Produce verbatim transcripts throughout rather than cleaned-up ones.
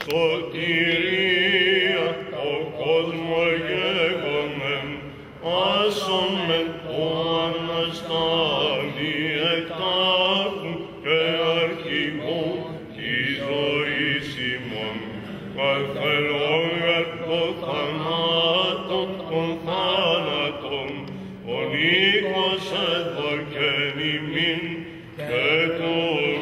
σωτηρία ο κόσμο γέγονεν, άσον με το Αναστάνει εκτάρχου και αρχηγού της ζωής ημών, καθελών το θανάτων των θάνατων, ο νίκος εδωρκεν ημίν και τους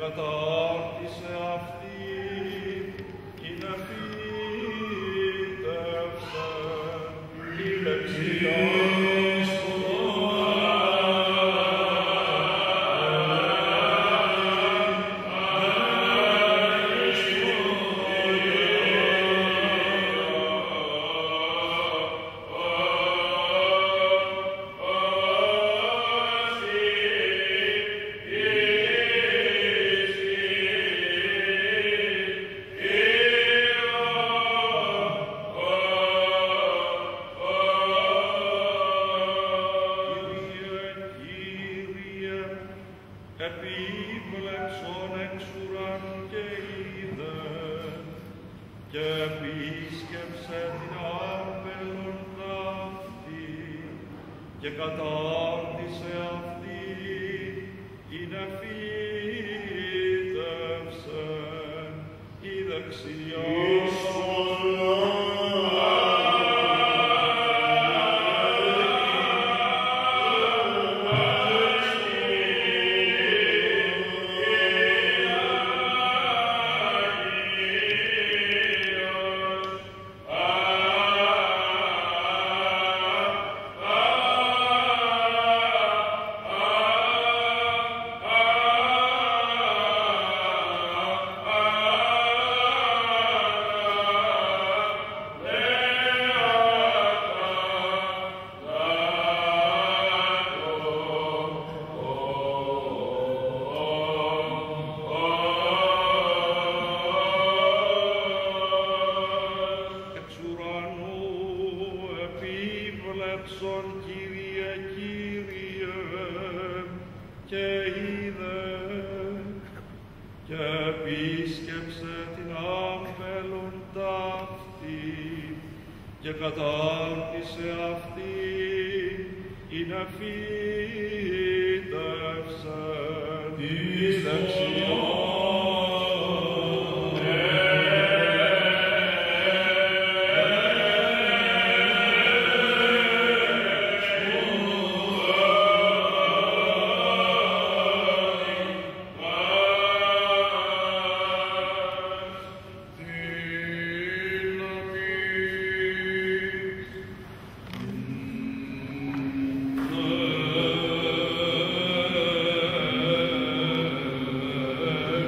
κατάρτισε αυτή, είναι φύτευσε, η δεξιά. Επίβλεψον εξ ουρανού και είδε, και επίσκεψε την άπελον ταύτη, και κατάρτισε αυτή, είναι φύτευσε, η δεξιά. Επίβλεψον, Κύριε, Κύριε, και είδε, και επίσκεψε την άπελον ταύτη, και κατάρτισε αυτή, είναι φύτευσε, εις δεξιάς. Amen.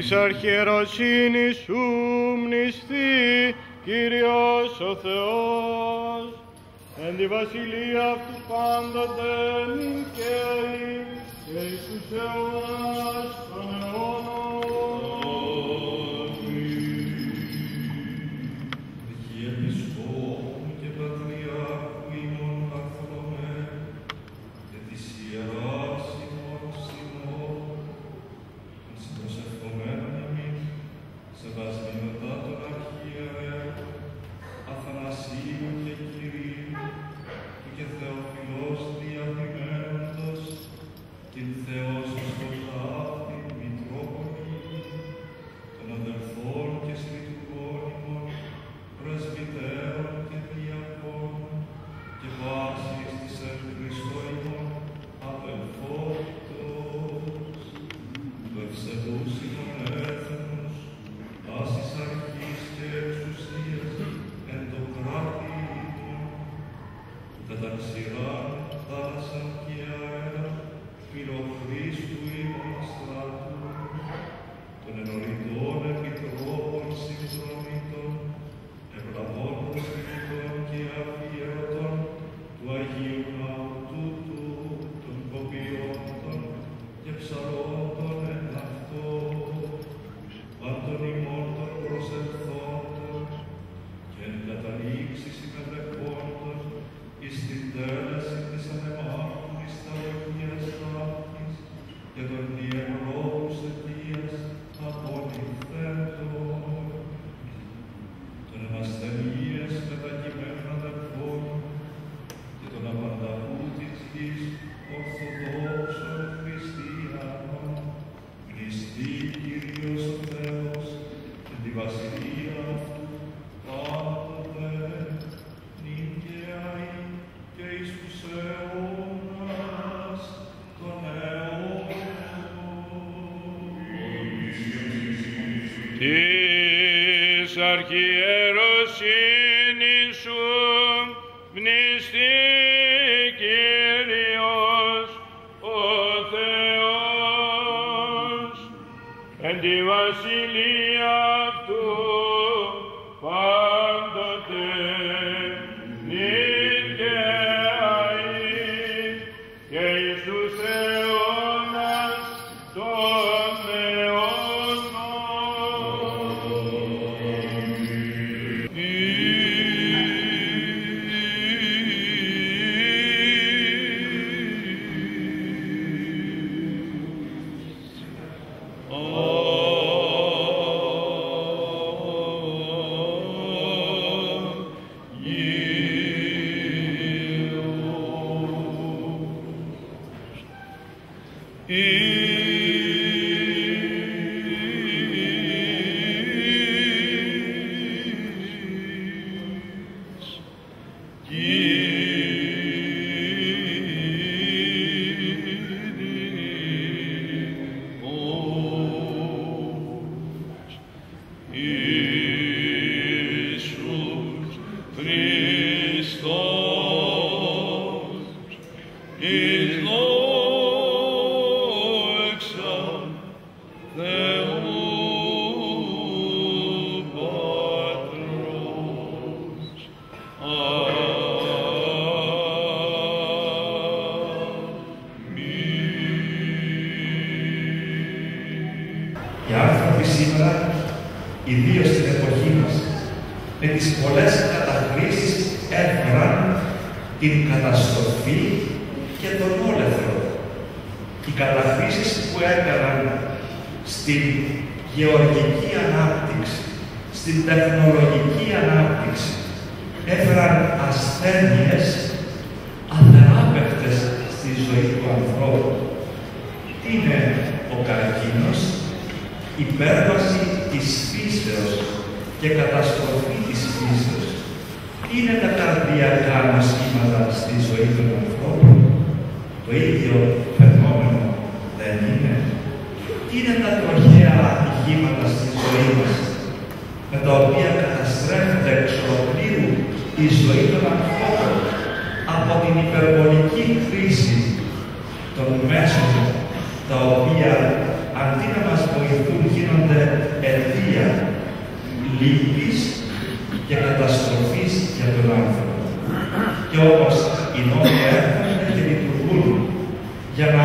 της αρχιεροσύνης σου μνηστεί Κύριος ο Θεός, εν τη βασιλεία αυτού πάντοτε νυν και αεί και εις τους αιώνας των αιώνων. Της αρχιεροσύνης σου μνηστεί Κύριος ο Θεός, εν τη βασιλεία αυτού πάντοτε νυν και αεί και εις τους αιώνας των αιώνων. Οι άνθρωποι σήμερα, ιδίως στην εποχή μας, με τις πολλές καταχρήσεις έφεραν την καταστροφή και τον όλεθρο. Οι καταχρήσεις που έκαναν στην γεωργική ανάπτυξη, στην τεχνολογική ανάπτυξη, έφεραν ασθένειες αθεράπευτες στη ζωή του ανθρώπου. Τι είναι ο καρκίνος? Υπέρβαση της φύσεως και καταστροφή της φύσεως. Τι είναι τα καρδιακά νοσήματα στη ζωή των ανθρώπων? Το ίδιο φαινόμενο δεν είναι? Τι είναι τα τροχαία ατυχήματα στη ζωή μας, με τα οποία καταστρέφεται εξ ολοκλήρου η ζωή των ανθρώπων από την υπερβολική χρήση των μέσων τα οποία αντί να μας βοηθούν, γίνονται αιτία λύπης και καταστροφής για τον άνθρωπο. Και όμως οι νόμοι έρχονται και λειτουργούν για να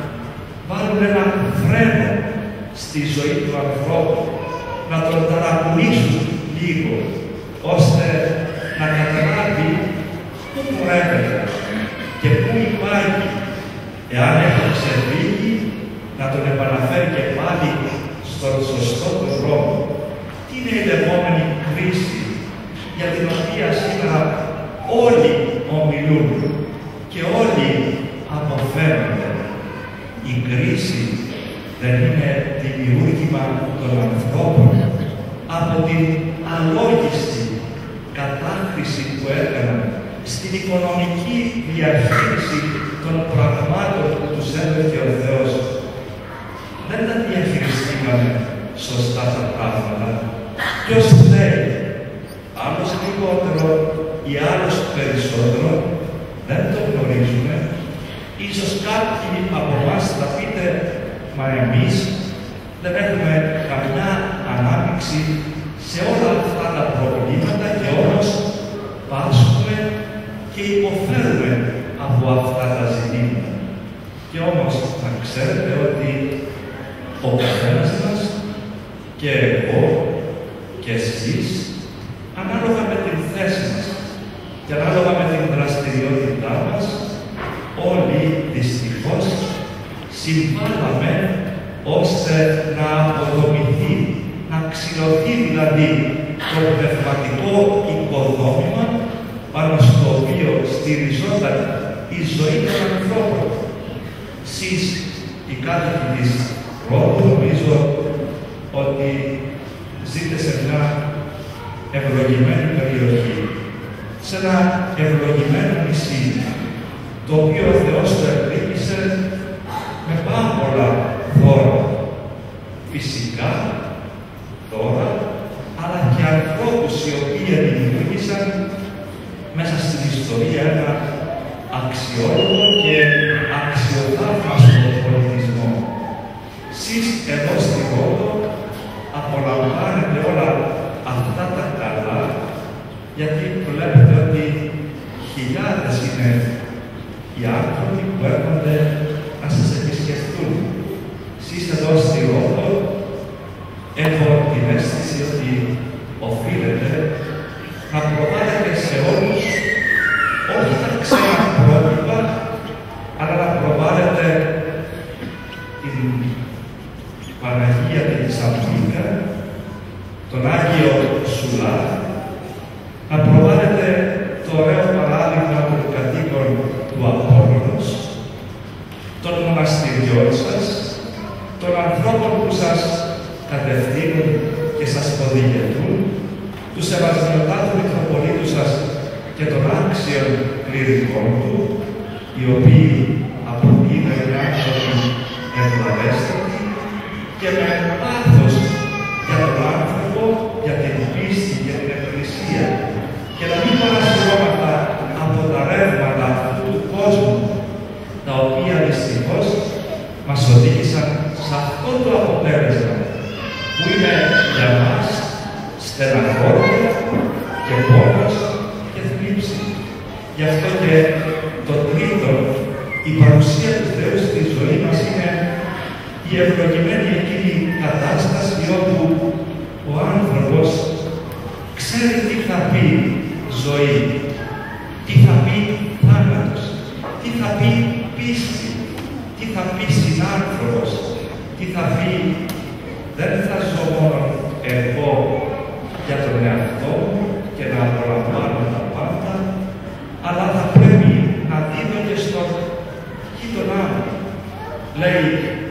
βάλουν ένα φρένο στη ζωή του ανθρώπου, να τον ταρακουνήσουν λίγο, ώστε να καταλάβει πού πορεύεται και πού υπάρχει. Εάν έχει ξεφύγει, να τον επαναφέρει και πάλι στον σωστό του δρόμο. Τι είναι η λεγόμενη κρίση για την οποία σήμερα όλοι ομιλούν και όλοι αποφεύγονται. Η κρίση δεν είναι δημιούργημα των ανθρώπων από την αλόγιστη κατάχρηση που έκαναν στην οικονομική διαχείριση των πραγμάτων που τους έδωσε ο Θεός. Δεν τα διαχειριστήκαμε σωστά τα πράγματα. Ποιος θέλει, άλλος λιγότερο ή άλλος περισσότερο, δεν το γνωρίζουμε. Ίσως κάποιοι από εμάς θα πείτε, μα εμείς δεν έχουμε καμιά ανάπτυξη σε όλα αυτά τα προβλήματα και όμως πάσχουμε και υποφέρουμε από αυτά τα ζητήματα. Και όμως να ξέρετε ότι ο καθένας μας και εγώ και εσείς, ανάλογα με την θέση μας και ανάλογα με την δραστηριότητά μας, όλοι δυστυχώς συμβάλαμε ώστε να αποδομηθεί, να ξυλωθεί δηλαδή το πνευματικό οικοδόμημα πάνω στο οποίο στηριζόταν η ζωή των ανθρώπων. Εσείς, οι κάτοικοι της Ρόδου, νομίζω ότι ζείτε σε μια ευλογημένη περιοχή, σε ένα ευλογημένο νησί, το οποίο ο Θεός το εκλήγησε με πάρα πολλά δώρα. Φυσικά δώρα, αλλά και ανθρώπους οι οποίοι δημιούργησαν μέσα στην ιστορία ένα αξιόλογο και αξιοθαύμαστο πολιτισμό. Εσείς εδώ στη Ρόδο απολαμβάνετε όλα αυτά τα καλά, γιατί βλέπετε ότι χιλιάδες είναι οι άνθρωποι που έρχονται να σας επισκεφτούν. Εσείς εδώ στη Ρόδο, έχω την αίσθηση ότι οφείλετε να προβάλλετε σε όλους όχι τα ξένα πρότυπα, αλλά να προβάλλετε την Παναγία και τη Σαμβίκα, τον Άγιο Σουλά, να προβάλλετε το ωραίο παράδειγμα των κατοίκων του Απόλλωνος, των μοναστηριών σας, των ανθρώπων που σας κατευθύνουν και σας οδηγετούν, του Σεβασμιωτάτου Μητροπολίτου σας και των άξιων κληρικών του, οι οποίοι από είναι άνθρωποι ευλαβέστατοι και με πάθος για τον άνθρωπο, για την πίστη, για την Εκκλησία, και να μην παρασυρώματα από τα ρεύματα αυτού του κόσμου, τα οποία δυστυχώς μας οδήγησαν σε αυτό το αποτέλεσμα, που είναι για μας στεναχώρια και πόνος και θλίψη. Γι' αυτό και το τρίτο, η παρουσία του Θεού στη ζωή μας είναι η ευλογημένη εκείνη κατάσταση όπου ο άνθρωπος ξέρει τι θα πει ζωή, τι θα πει θάνατος, τι θα πει πίστη, τι θα πει συνάνθρωπος, τι θα πει δεν θα ζω μόνο εγώ για τον εαυτό μου και να απολαμβάνω τα πάντα, αλλά θα πρέπει να δίνω και στον γείτονά μου. Λέει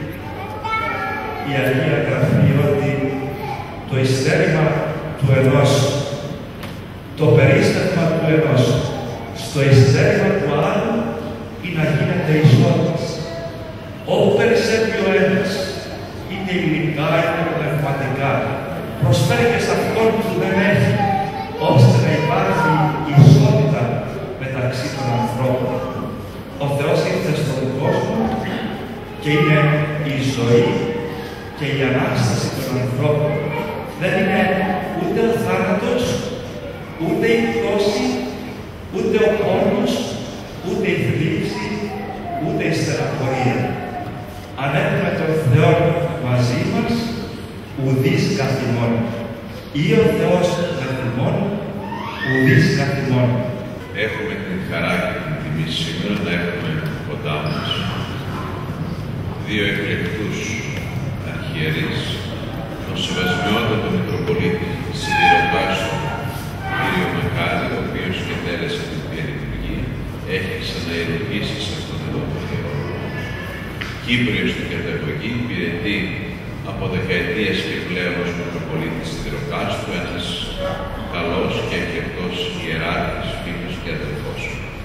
η Αγία Γραφή ότι το ειστέρημα του ενός, το περίστασμα του ενός, στο ειστέρημα του άλλου είναι να γίνεται ισότης. Όπου περισσεύει ο ένας, είτε υλικά είτε πνευματικά, προσφέρει και σε αυτόν που δεν έχει, ώστε να υπάρχει ισότητα μεταξύ των ανθρώπων. Ο Θεός ήρθε στον κόσμο και είναι η ζωή και η Ανάσταση των ανθρώπων δεν είναι ούτε ο θάνατος, ούτε η πτώση, ούτε ο πόνος, ούτε η θλίψη, ούτε η στεραπορία. Αν έχουμε τον Θεό μαζί μας, ουδείς καθημών. Ή ο Θεός καθημών, ουδείς καθημών. Έχουμε την χαρά και την τιμή σήμερα να έχουμε κοντά μας δύο εκλεκτούς αρχιερείς, τον Σεβασμιότατο Μητροπολίτη Σιδηροκάστου κύριο Μακάρη, ο οποίος εκτέλεσε την Θεία Λειτουργία, έχει ξαναειρουργήσει σε αυτόν εδώ τον καιρό. Κύπριος στην καταγωγή, υπηρετεί από δεκαετίες και πλέον ως Μητροπολίτης Σιδηροκάστου, ένας καλός και εκλεκτός ιεράρχης, φίλος και αδελφός.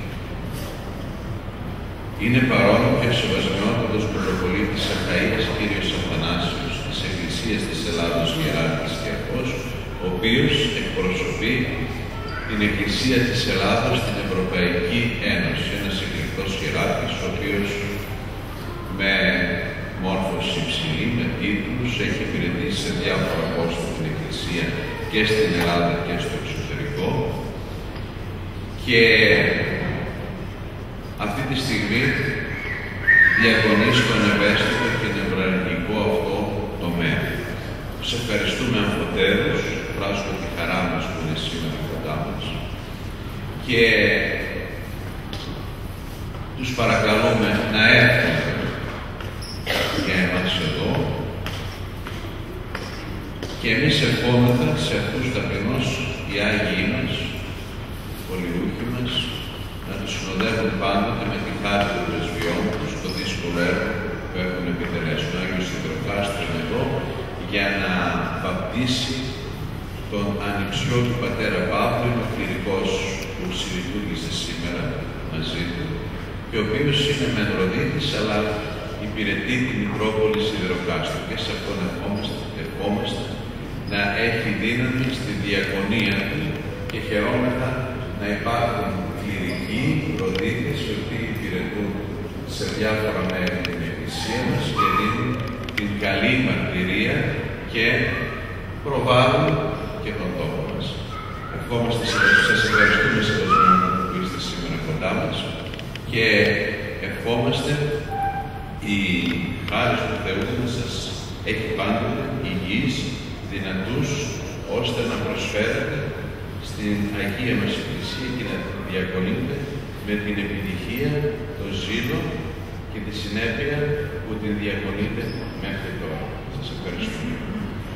Είναι παρόν και ο Σεβασμιότατος Μητροπολίτης Αχαΐας κύριος Αθανάσιος της Εκκλησίας της Ελλάδος ιεράρχης και αυτός, ο οποίος εκπροσωπεί την Εκκλησία της Ελλάδος στην Ευρωπαϊκή Ένωση, ένας εκλεκτός ιεράρχης, ο οποίος με μόρφωση υψηλή, με τίτλους, έχει υπηρετήσει σε διάφορα πόστα στην Εκκλησία και στην Ελλάδα και στο εξωτερικό. Και αυτή τη στιγμή διακονεί στον ευαίσθητο και νευραλγικό αυτό τομέα. Σε ευχαριστούμε αμφωτέρως, εκφράζουμε τη χαρά μας που είναι σήμερα κοντά μας και τους παρακαλούμε να έρθουν για εμάς εδώ και εμείς ευχόμεθα σε αυτούς ταπεινώς οι Άγιοι μας, οι πολιούχοι μας, να τους συνοδεύουν πάντοτε με τη χάρη των πρεσβειών τους στο δύσκολο έργο που έχουν επιτελέσει. Ο Άγιος Σιδηροκάστος είναι εδώ για να βαπτίσει τον ανιψιό του πατέρα Παύλου, ο κληρικός που συλλειτουργήσε σήμερα μαζί του και ο οποίος είναι μενροδίτης αλλά υπηρετεί την Μητρόπολη Σιδηροκάστου και σε αυτόν ευχόμαστε, ευχόμαστε να έχει δύναμη στη διακονία του και χαιρόμεθα να υπάρχουν κληρικοί προδίτες οι οποίοι υπηρετούν σε διάφορα μέρη την Εκκλησία μας και δίνουν την καλή μαρτυρία και προβάλλουν και τον τόπο μας. Ευχόμαστε, σας ευχαριστούμε σε που είστε σήμερα κοντά μας και ευχόμαστε η χάρη του Θεού να σας έχει πάντοτε υγιείς, δυνατούς, ώστε να προσφέρετε στην Αγία μας Εκκλησία και να διακονείτε με την επιτυχία, το ζήλο και τη συνέπεια που την διακονείτε μέχρι τώρα.